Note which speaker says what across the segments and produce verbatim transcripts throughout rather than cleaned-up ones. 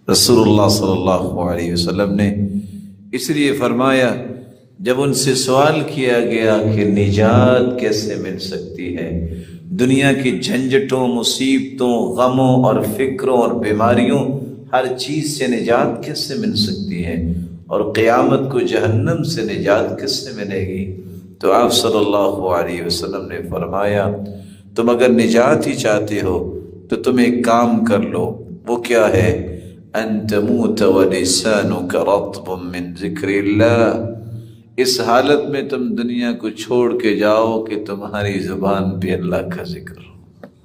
Speaker 1: رسول اللہ صلی اللہ علیہ وسلم نے اس لیے فرمایا، جب ان سے سوال کیا گیا کہ نجات کیسے مل سکتی ہے، دنیا کی جھنجھٹوں، مصیبتوں، غموں اور فکروں اور بیماریوں، ہر چیز سے نجات کیسے مل سکتی ہے، اور قیامت کو جہنم سے نجات کس سے ملے گی؟ تو آپ صلی اللہ علیہ وسلم نے فرمایا، تم اگر نجات ہی چاہتے ہو تو تم ایک کام کر لو، وہ کیا ہے؟ ان تموت ولسانک رطب من ذکر اللہ، اس حالت میں تم دنیا کو چھوڑ کے جاؤ کہ تمہاری زبان پہ اللہ کا ذکر ہو۔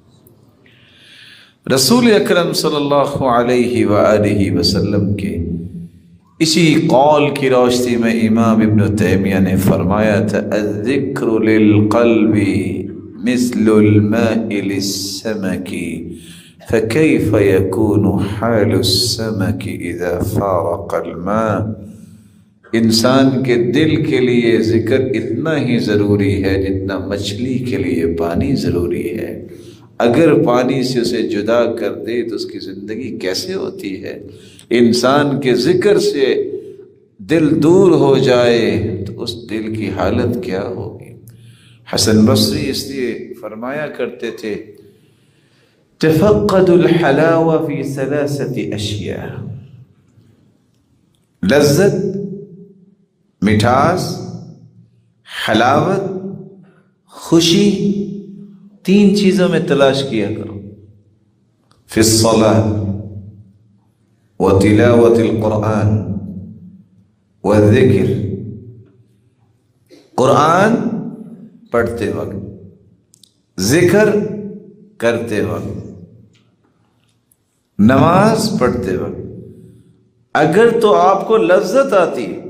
Speaker 1: رسول اکرم صلی اللہ علیہ وآلہ وسلم کے اسی قول کی روشنی میں امام ابن تیمیہ نے فرمایا تھا، الذکر للقلب مثل الماء للسمک فكيف يكون حال السمك اذا فارق الماء۔ انسان کے دل کے لیے ذکر اتنا ہی ضروری ہے جتنا مچھلی کے لیے پانی ضروری ہے۔ اگر پانی سے اسے جدا کر دے تو اس کی زندگی کیسے ہوتی ہے؟ انسان کے ذکر سے دل دور ہو جائے تو اس دل کی حالت کیا ہوگی؟ حسن بصری اس لیے فرمایا کرتے تھے، تفقد الحلاوہ فی ثلاثت اشیاء، لذت، مٹھاس، حلاوت، خوشی، تین چیزوں میں تلاش کیا کرو۔ فی الصلاۃ وتلاوت القرآن والذکر، قرآن پڑھتے وقت، ذکر کرتے وقت، نماز پڑھتے وقت۔ اگر تو آپ کو لذت آتی ہے،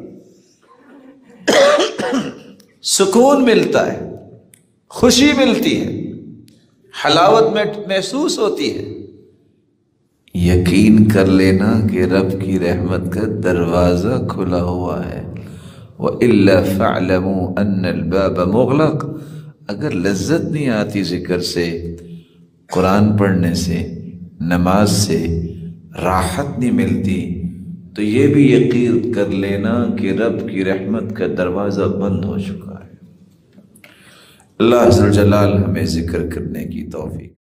Speaker 1: سکون ملتا ہے، خوشی ملتی ہے، حلاوت میں محسوس ہوتی ہے، یقین کر لینا کہ رب کی رحمت کا دروازہ کھلا ہوا ہے۔ وَإِلَّا فَاعْلَمُوا أَنَّ الْبَابَ مُغْلَقٌ۔ اگر لذت نہیں آتی ذکر سے، قرآن پڑھنے سے، نماز سے، راحت نہیں ملتی، تو یہ بھی یقین کر لینا کہ رب کی رحمت کا دروازہ بند ہو چکا ہے۔ اللہ عز و جلال ہمیں ذکر کرنے کی توفیق